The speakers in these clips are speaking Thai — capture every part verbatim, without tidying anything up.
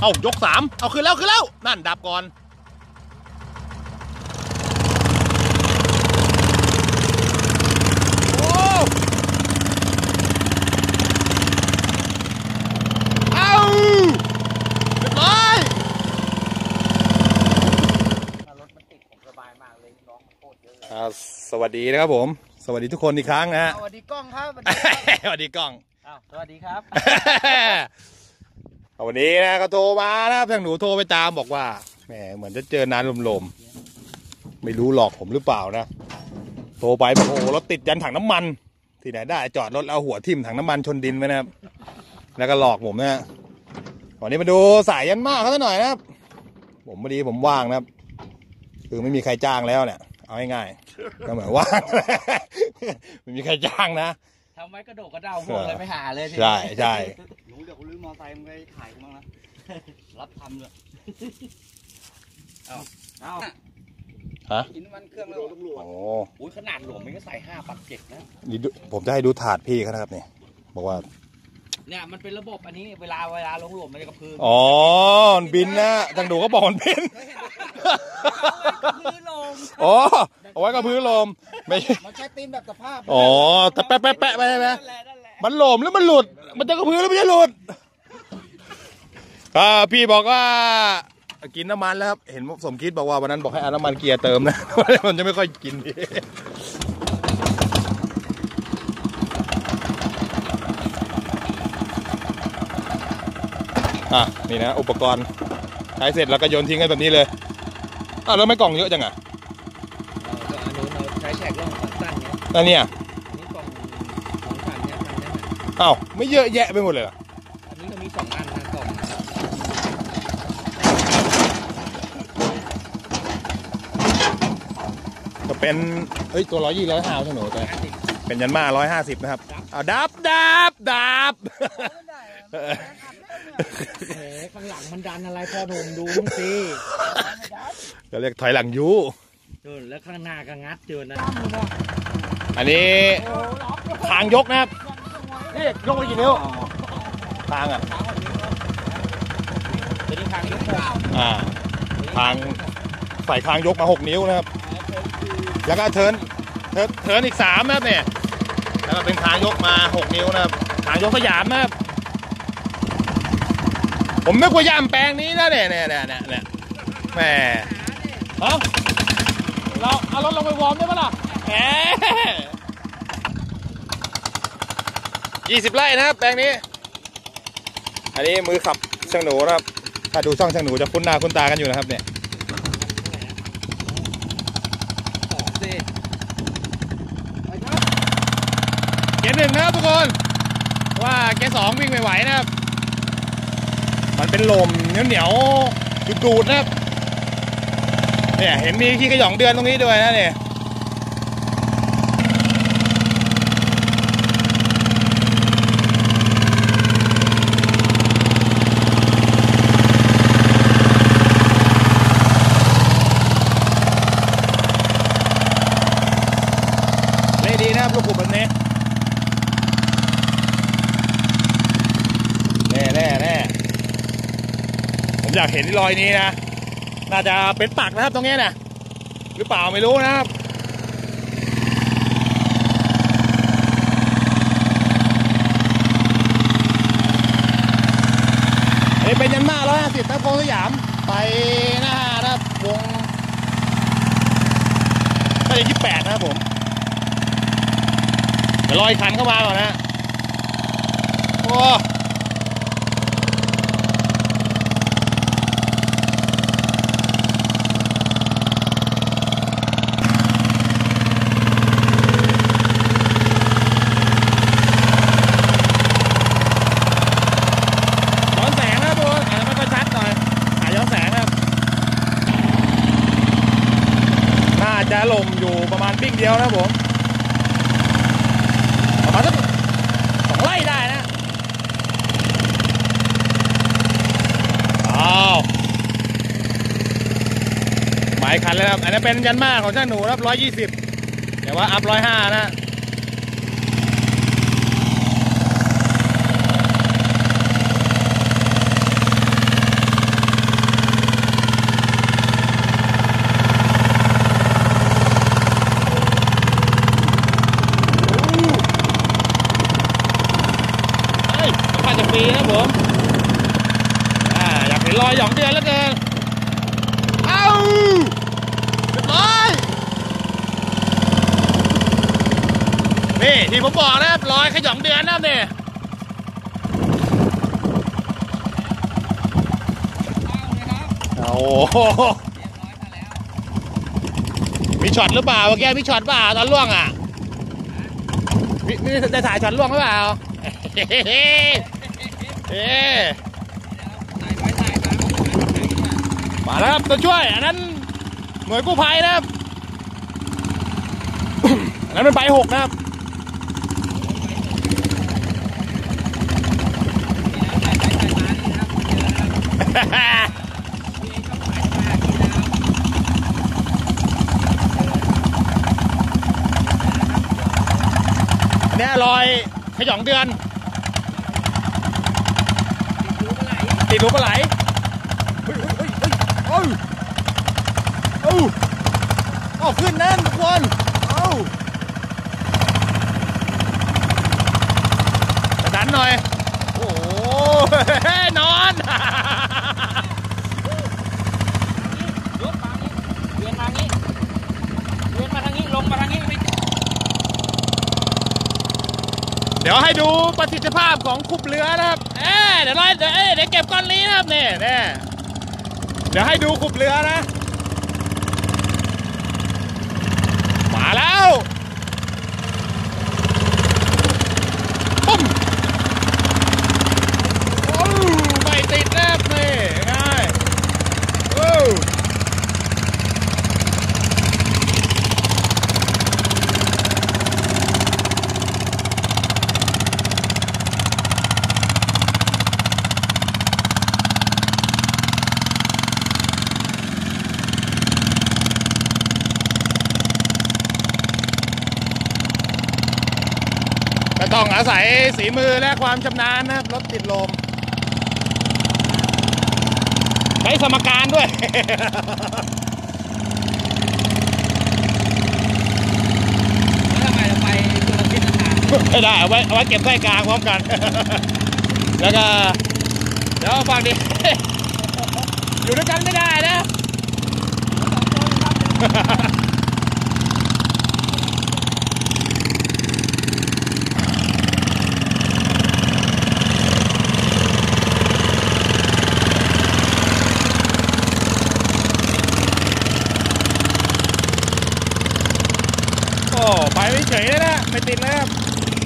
เอายกสามเอาขึ้นแล้วขึ้นแล้วนั่นดับก่อนโอ้เอาเรียบร้อยรถมันติดผมสบายมากเลยน้องโคตรเยอะเลยสวัสดีนะครับผมสวัสดีทุกคนอีกครั้งนะฮะสวัสดีกล้องครับสวัสดีกล้องอ้าวสวัสดีครับวันนี้นะเขาโทรมานะครับทางหนูโทรไปตามบอกว่าแหมเหมือนจะเจอน้ำลมๆไม่รู้หลอกผมหรือเปล่านะโทรไปบอกโอ้รถติดยันถังน้ำมันที่ไหนได้จอดรถเอาหัวทิ่มถังน้ำมันชนดินไปนะครับแล้วก็หลอกผมนะวันนี้มาดูสายยันมากเขาหน่อยนะครับผมพอดีผมว่างนะครับคือไม่มีใครจ้างแล้วเนี่ยเอาง่ายๆก็เหมือนว่างไม่มีใครจ้างนะทำไว้กระโดดกระเด้าพวกอะไรไม่หาเลยใช่ใช่หนูเดี๋ยวกูลื้อมอไซค์มึงไปถ่ายกูบ้างนะรับทำเลยเอาเอาฮะกินน้ำมันเครื่องแล้วโอ้โหขนาดหลวมมันก็ใส่ห้าปักเจ็ดนะนี่ผมจะให้ดูถาดพี่เขานะครับเนี่ยบอกว่าเนี่ยมันเป็นระบบอันนี้เวลาเวลาลงหลวมมันจะกระพืออ๋อบินนะทางดูก็บอกมันบินอ๋อเอาไว้กับพื้นลมไม่มันใช้ตีนแบบสภาพอ๋อแต่แปะแปะแปะไปไหมมันหลมหรือมันหลุดมันจะกระพือหรือไม่ใช่หลุดอ่าพี่บอกว่ากินน้ำมันแล้วครับเห็นสมคิดบอกว่าวันนั้นบอกให้เอาน้ำมันเกียร์เติมนะมันจะไม่ค่อยกินดีอ่ะนี่นะอุปกรณ์ใช้เสร็จแล้วก็โยนทิ้งกันแบบนี้เลยอ้าวแล้วไม่กล่องเยอะจังอ่ะอันนู้นเราใช้แฉกล่องสั้นเนี่ยแล้วเนี่ยอันนี้กล่องของสั้นเนี่ยทำได้ไหมอ้าวไม่เยอะแยะไปหมดเลยเหรออันนี้ก็มีสองอันนะกล่องก็เป็นเฮ้ยตัวร้อยยี่ร้อยห้าใช่ไหมตัวเป็นยันมาร้อยห้าสิบนะครับเอาดับดับดับเฮ้ข้างหลังมันดันอะไรพอผมดูมั้งสิเราเรียกถอยหลังยูแล้วข้างหน้าก็งัดเจอนะอันนี้ทางยกนะครับนี่ยกไปกี่นิ้วทางอ่ะจะนี่ทางยกอ่าทางใส่ทางยกมาหกนิ้วนะครับแล้วก็เทิร์นเทิร์นเทิร์นอีกสามนะครับเนี่ยแล้วก็เป็นทางยกมาหกนิ้วนะครับทางยกสยามนะครับผมนึกว่าย่ำแปลงนี้นะเนี่ยเนี่ยเนี่ยเนี่ยแหมเอาเราเอารถลงไปวอร์มได้ปะล่ะแหมยี่สิบไร่นะครับแปลงนี้อันนี้มือขับช่างหนูนะครับถ้าดูช่องช่างหนูจะคุ้นหน้าคุ้นตากันอยู่นะครับเนี่ยเกียร์หนึ่งนะครับทุกคนว่าเกียร์สองวิ่งไม่ไหวนะครับมันเป็นลมเหนียวเหนียวดูดนะครับเนี่ยเห็นมีขี้กระหย่องเดือนตรงนี้ด้วยนะเนี่ยเลยดีนะครับลูกกลุ่มแบบนี้แน่แน่แน่ผมอยากเห็นรอยนี้นะน่าจะเป็นปักนะครับตรงนี้นะหรือเปล่าไม่รู้นะครับอันนี้เป็นยันมาร้อยห้าสิบนะโค้งสยามไปหน้านะครับวงก็จะยี่สิบแปดนะครับผมเดี๋ยวรอยคันเข้ามาก่อนนะโอ้จะลมอยู่ประมาณปิ้งเดียวนะผมประมาณสักสองไร่ได้นะอ้าวหมายคันเลยครับอันนี้เป็นยันมาของช่างหนูครับร้อยยี่สิบแต่ว่าอัพร้อยห้านะหยองเดือนแล้วเกินเอ้าเรียบร้อยนี่ที่ผมบอกนะครับรอยขยองเดือนนะครับเนี่ยโอ้โหมีช็อตหรือเปล่าเมื่อกี้มีช็อตเปล่าตอนล่วงอ่ะมีมีได้ถ่ายช็อตล่วงหรือเปล่าเอ๊มาแล้วครับตัวช่วยอันนั้นหน่วยกู้ภัยนะครับอันนั้นเป็นใบหกนะครับเนี่ยรอยขยองเดือนติดรูปไหลเฮ้ยเฮ้ยเฮ้ยเฮ้ยเอ้าเอ้าขึ้นนั่นทุกคนเอ้าจะดันหน่อยโอ้โหนอนยกมานี้เวียนมางี้เวียนมาทางนี้ลงมาทางนี้เดี๋ยวให้ดูประสิทธิภาพของคุบเรือนะครับเอ๊เดี๋ยวไล่เดี๋ยวเอ๊เดี๋ยวเก็บก้อนนี้นะครับเนี่ยเนี่ยเดี๋ยวให้ดูคุบเรือนะมาแล้วปุ้มโอ้ไม่ติดนะครับนี่ง่ายโอ้ต้องอาศัยฝีมือและความชำนาญนะครับรถติดลมใช้สมการด้วยแล้วทำไมเราไปตัวละทิศละทางไม่ได้เอาไว้เอาไว้เก็บไส้กลางพร้อมกัน แล้วก็เดี๋ยวฟังดิ อยู่ด้วยกันไม่ได้นะ โอ้ไปไม่เฉยเลยนะไม่ติดเลยครับ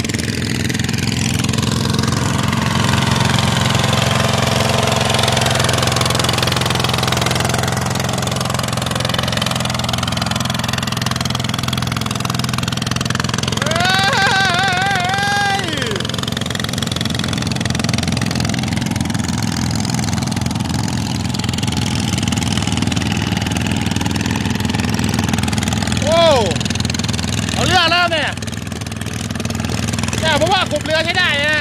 เอาเรือแล้วเนี่ยแต่ผมว่าขุบเรือใช้ได้นะ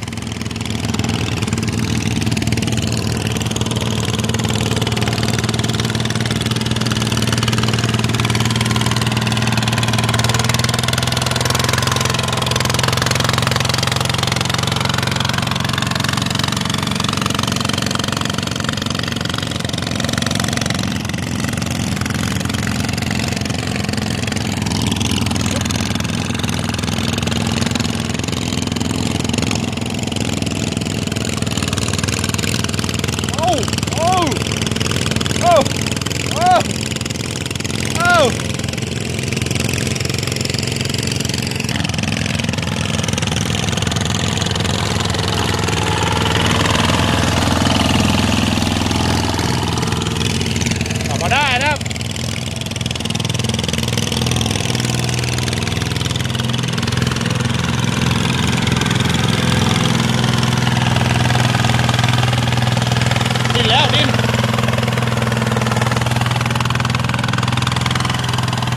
มาได้นะครับดิ้นแล้วดิ้น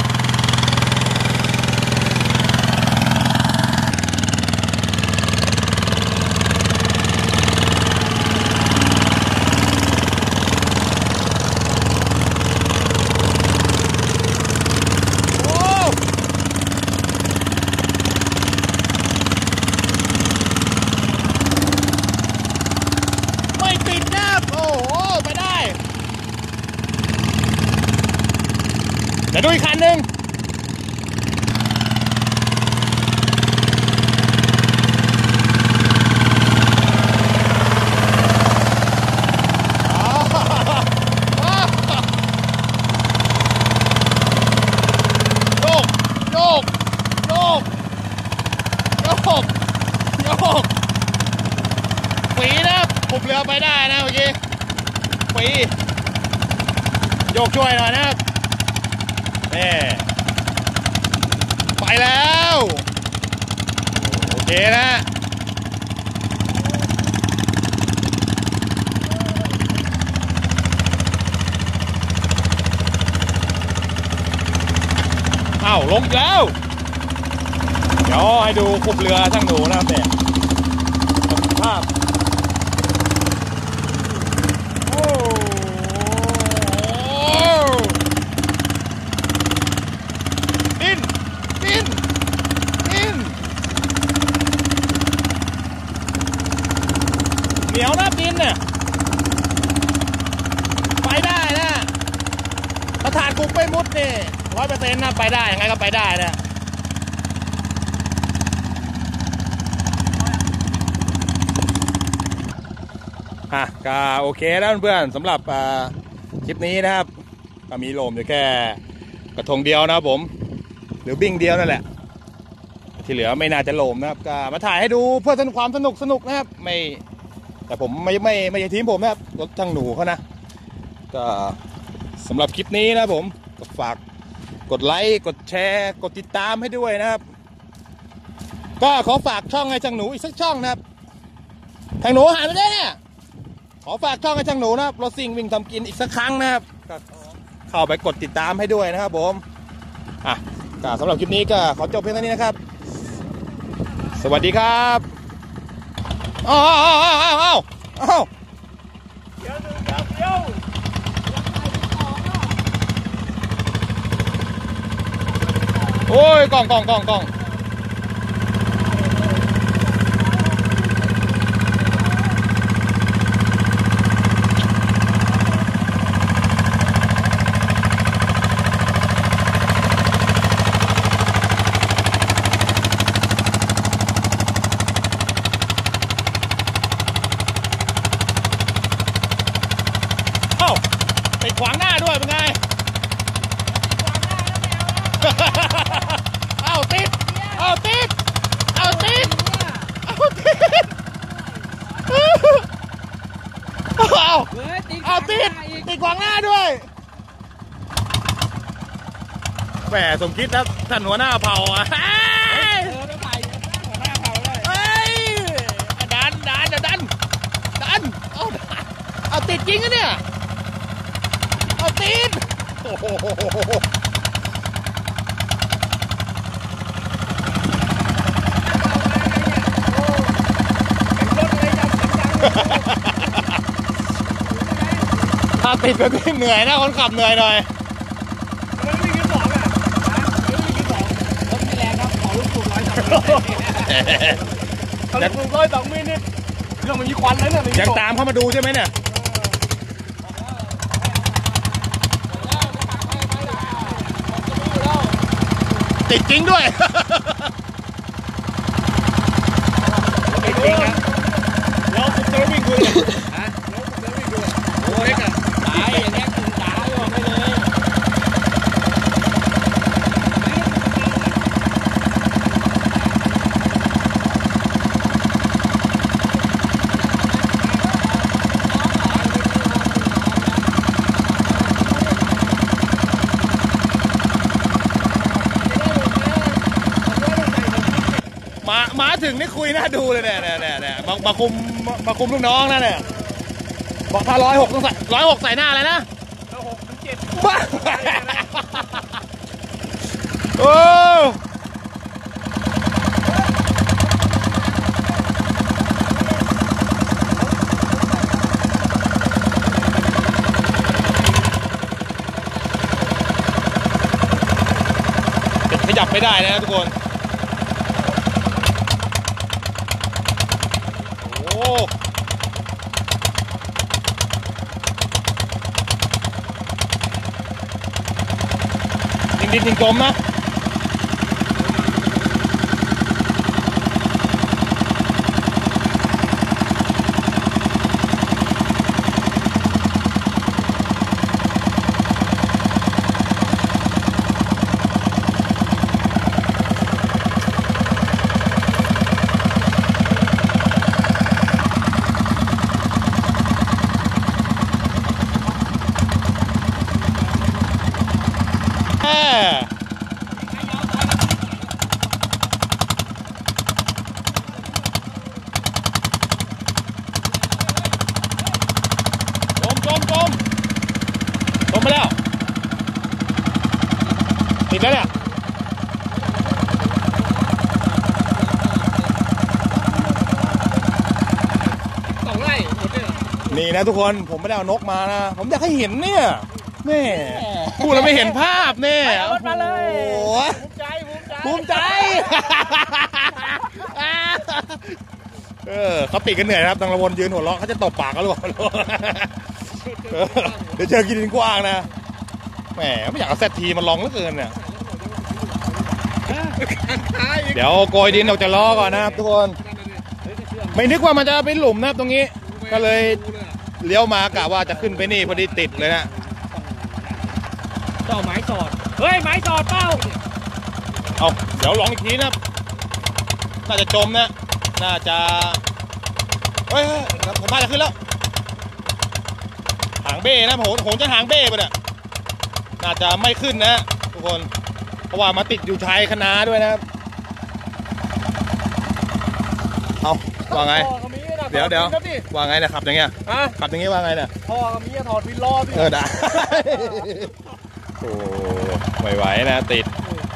เดี๋ยวดูอีกคันหนึ่งโยกโยกโยกโยกโยกฝีนะขุบเรือไปได้นะเมื่อกี้ฝีโยกช่วยหน่อยนะครับนี่ไปแล้วโอเคนะอ้าวลงแล้วเดี๋ยวให้ดูขุบเรือช่างหนูนะครับเนี่ยภาพโอ้ดิ้นดิ้นดิ้นเหนียวนะดินเนี่ยไปได้นะถ้าฐานกุกไปมุดนี่ร้อยเปอร์เซ็นต์นะไปได้ยังไงก็ไปได้นะอ่ะก็โอเคแล้วเพื่อนสำหรับคลิปนี้นะครับก็มีโลมอยู่แค่กระทงเดียวนะครับผมหรือบิ้งเดียวนั่นแหละที่เหลือไม่น่าจะโลมนะครับก็มาถ่ายให้ดูเพื่อสนุกความสนุกสนุกนะครับไม่แต่ผมไม่ไม่ไม่ใช่ทีมผมนะครับรถช่างหนูเขานะก็สำหรับคลิปนี้นะผมก็ฝากกดไลค์กดแชร์กดติดตามให้ด้วยนะครับก็ขอฝากช่องให้ช่างหนูอีกสักช่องนะครับช่างหนูหาไม่ได้เนี่ยขอฝากช่องให้ช่างหนูนะครับรถซิ่งวิ่งทำกินอีกสักครั้งนะครับเข้าไปกดติดตามให้ด้วยนะครับผมอ่ะก็สำหรับคลิปนี้ก็ขอจบเพียงเท่านี้นะครับสวัสดีครับอ้าวอ้าวอ้าวอ้าวอ้าวเดี๋ยวเดี๋ยวเดี๋ยวโอ้ยกล่องกล่องกล่องกล่องติดขวางหน้าด้วยเป็นไงเอาติดเอาติดเอาติดเอาติดเอาเอาติดติดขวางหน้าด้วยแหมสมคิดนะท่านหัวหน้าเผ่าอ่ะดันดันดันดันเอาเอาติดจริงอะเนี่ยเอาตีนโอ้โหถ้าติดแบบนี้เหนื่อยนะคนขับเหนื่อยหน่อยมันไม่มีกี่สองอ่ะไม่มีกี่สองรถมีแรงครับขอลูกสูบร้อยสองมิลเขาลูกสูบร้อยสองมิลนี่เครื่องมันมีควันแล้วเนี่ยยังตามเข้ามาดูใช่ไหมเนี่ยติดจริงด้วยติดจริงนะแล้วผมจะวิ่งดูเลยฮะแล้วผมจะวิ่งดูโอ้ยกันตายอย่างเงี้ยถึงตายออกไปเลยมามาถึงนี่คุยน่าดูเลยเนี่ยเนี่ยเนี่ยเนี่ยมามาคุมมาคุมลูกน้องนะเนี่ยบอกพาร้อยหกต้องใส่ร้อยหกใส่หน้าอะไรนะร้อยหกถึงเจ็ดบ้าโอ้ขยับไม่ได้นะทุกคนโอ้ดินยิงจมนะลงมาแล้วติดแล้วเนี่ยสองไร่หมดเลยเหรอนี่นะทุกคนผมไม่ได้เอานกมานะผมอยากให้เห็นเนี่ยแม่พูดแล้วไม่เห็นภาพเนี่ยเอารถมาเลยโอ้ยภูมิใจภูมิใจภูมิใจเออเขาติดกันเหนื่อยนะครับตังระวนยืนหัวเราะเขาจะตบปากเขาหรือเปล่าเดี๋ยวเจอกินดินกว้างนะแหมไม่อยากเอาแซดทีมันลองเหลือเกินเนี่ยเดี๋ยวโกยดินออกจากล้อก่อนนะครับทุกคนไม่นึกว่ามันจะเป็นหลุมนะครับตรงนี้ก็เลยเลี้ยวมากะว่าจะขึ้นไปนี่พอดีติดเลยนะเจ้าไม้สอดเฮ้ยไม้สอดเป้าเอาเดี๋ยวลองอีกทีนะน่าจะจมนะน่าจะเฮ้ยผมมาจะขึ้นแล้วหางเบ้นะผมผมจะหางเบ้ไปเนี่ยน่าจะไม่ขึ้นนะทุกคนเพราะว่ามาติดอยู่ชายคณะด้วยนะครับเอาว่าไงเดี๋ยวเดี๋ยวว่าไงนะขับอย่างเงี้ยขับอย่างเงี้ยว่าไงเนี่ยพ่อมีถอดวินล้อพี่เออได้โอ้ไม่ไหวนะติด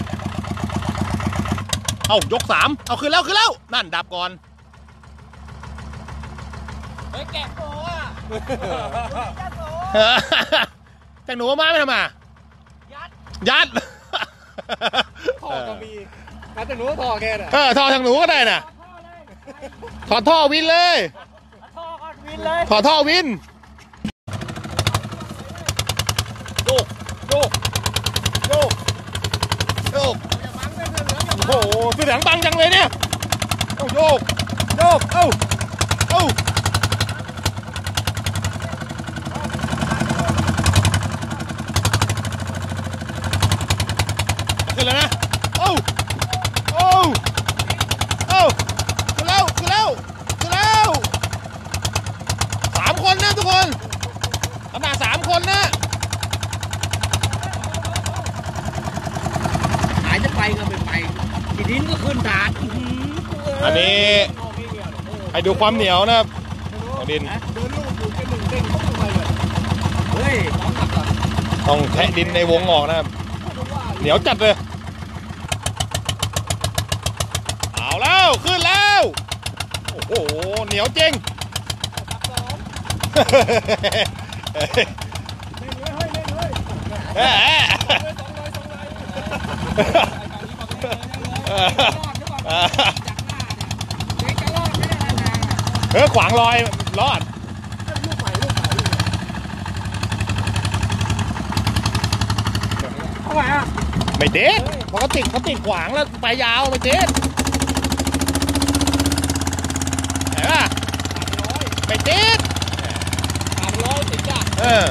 เอายกสามเอาขึ้นแล้วขึ้นแล้วนั่นดับก่อนเฮ้ยแกะโซ่อะแต่หนูมาไม่ทำมายัดยัดท่อก็มีแต่หนูท่อแกน่ะเออท่อทางหนูก็ได้น่ะถอดท่อวินเลยท่อก็วินเลยถอดท่อวินโยกโยกโยกโยกโอ้โหเสื้อเหลืองบังจังเลยเนี่ยโอ้โยกโยกเอ้าเอ้าขึ้นแล้วนะโอ้โอ้โอ้ขึ้นแล้วขึ้นแล้วขึ้นแล้วสามคนนะทุกคนขนาดสามคนนะหายจะไปก็ไม่ไปทีดินก็ขึ้นฐานอันนี้ให้ดูความเหนียวนะครับดินเดินลูกอยู่แค่หนึ่งเด้งเข้าไปเลยเฮ้ยต้องแทะดินในวงออกนะครับเหนียวจัดเลยเอาแล้วขึ้นแล้วโอ้โหเหนียวจริงเฮ้ยเฮ้ยขวางรอยรอดเข้าไปอ่ะไม่เด็ดเพราะเขาติดเขาติดขวางแล้วไปยาวไม่เด็ดเห็นป่ะไม่เด็ดสามร้อยติดจ้ะเออ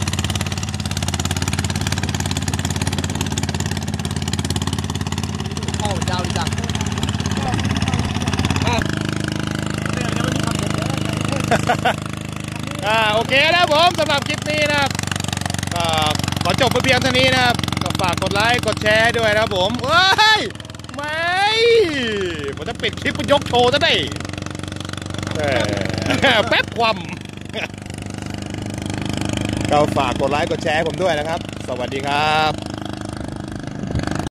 เข้ายาวจังอ่าโอเคนะผมสำหรับคลิปนี้นะครับขอจบไปเพียงเท่านี้นะครับก็ฝากกดไลค์กดแชร์ด้วยนะครับผมเฮ้ยไม่ผมจะปิดคลิปยกโชว์ซะได้แป๊บความก็ฝากกดไลค์กดแชร์ผมด้วยนะครับสวัสดีครับ